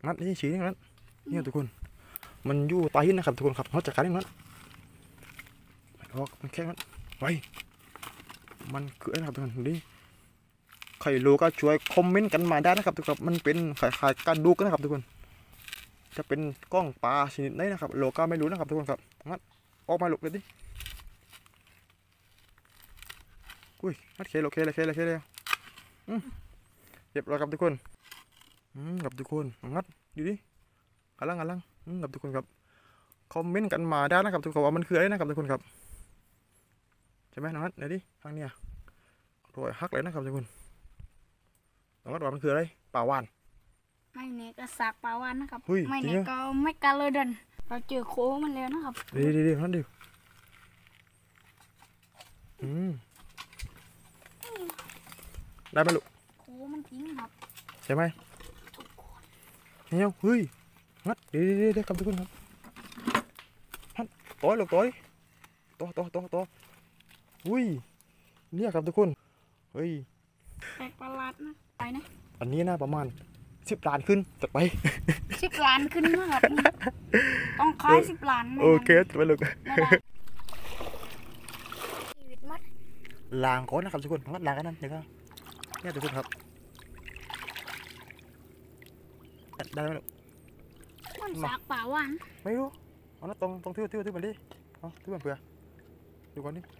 งัดนี่ชี้นี่งัดนี่ทุกคนมันอยู่ใต้หินนะครับทุกคนครับเขาจัดการนี่งัดออกมันแค่งัดไว้มันเกิดนะครับทุกคนดูใครรู้ก็ช่วยคอมเมนต์กันมาได้นะครับทุกคนมันเป็นคล้ายๆการดูกันนะครับทุกคนจะเป็นกล้องปลาชนิดไหนนะครับโลก็ไม่รู้นะครับทุกคนครับงัดออกมาหลบเลยดิอุ้ยงัดเคเลยเรียบร้อยครับทุกคนกับทุกคนงัดดูดิกำลังกับทุกคนครับคอมเมนต์กันมาได้นะครับทุกคนว่ามันคืออะไรนะครับทุกคนครับใช่ไหมน้องนัทไหนดิทางเนี้ยรอยฮักเลยนะครับทุกคนน้องนัทว่ามันคืออะไรปลาวาฬไม่เนี่ยก็สักปลาวาฬนะครับเฮ้ยไม่เนี่ยก็ไม่กาเลเดนเราเจอโค้มันแล้วนะครับดีนั่นดิได้ไหมลูกโค้มันทิ้งครับใช่ไหมเนี่ยเฮ้ยงัดดีครับทุกคนครับฮัดตัวลูกตัวอุ้ยเนี่ยครับทุกคนเฮ้ยแปลกประหลาดนะไปนะอันนี้นะประมาณ10 ล้านขึ้นจัดไป 10 ล้านขึ้นนะครับต้องขาย10 ล้านโอเคจัดไปลูกชีวิตมัดล้างก่อนนะครับทุกคนงัดล้างกันนั่นเดี๋ยวก็เนี่ยทุกคนครับได้ไหมลูกมันสักปลาวาฬไม่รู้เอาละตรงที่มันดิเอาที่มันเผื่อดูก่อนดิ